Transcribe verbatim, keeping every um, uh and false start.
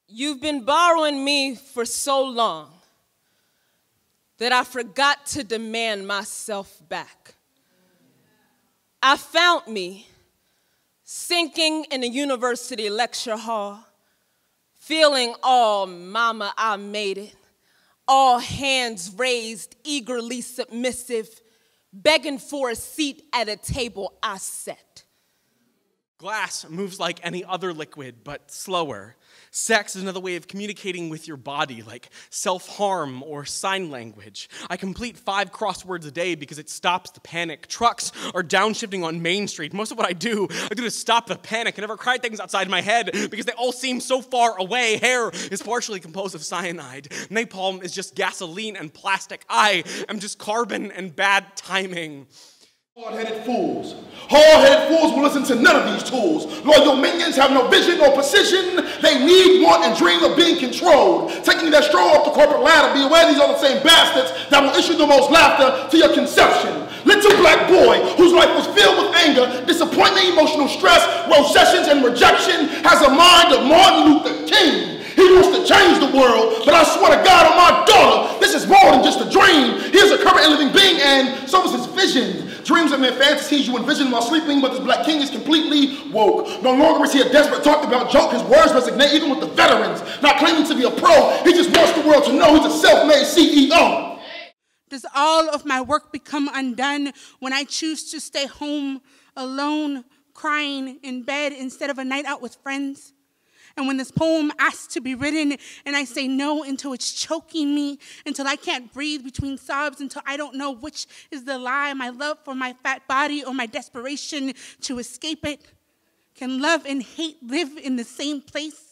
You've been borrowing me for so long that I forgot to demand myself back. I found me sinking in a university lecture hall, feeling all mama, I made it, all hands raised, eagerly submissive, begging for a seat at a table I set. Glass moves like any other liquid, but slower. Sex is another way of communicating with your body, like self-harm or sign language. I complete five crosswords a day because it stops the panic. Trucks are downshifting on Main Street. Most of what I do, I do to stop the panic. I never cry things outside my head because they all seem so far away. Hair is partially composed of cyanide. Napalm is just gasoline and plastic. I am just carbon and bad timing. Hard-headed fools. Hard-headed fools will listen to none of these tools. Loyal minions have no vision or precision. They need, want, and dream of being controlled. Taking that stroll up the corporate ladder, be aware these are the same bastards that will issue the most laughter to your conception. Little black boy whose life was filled with anger, disappointment, emotional stress, recessions, and rejection has a mind of Martin Luther King. He wants to change the world, but I swear to God on my daughter, this is more than just a dream. He is a current and living being, and so is his vision. Dreams and fantasies you envision while sleeping, but this black king is completely woke. No longer is he a desperate, talked about joke. His words resonate even with the veterans. Not claiming to be a pro, he just wants the world to know he's a self-made C E O. Does all of my work become undone when I choose to stay home alone, crying in bed instead of a night out with friends? And when this poem asks to be written and I say no until it's choking me, until I can't breathe between sobs, until I don't know which is the lie, my love for my fat body or my desperation to escape it. Can love and hate live in the same place?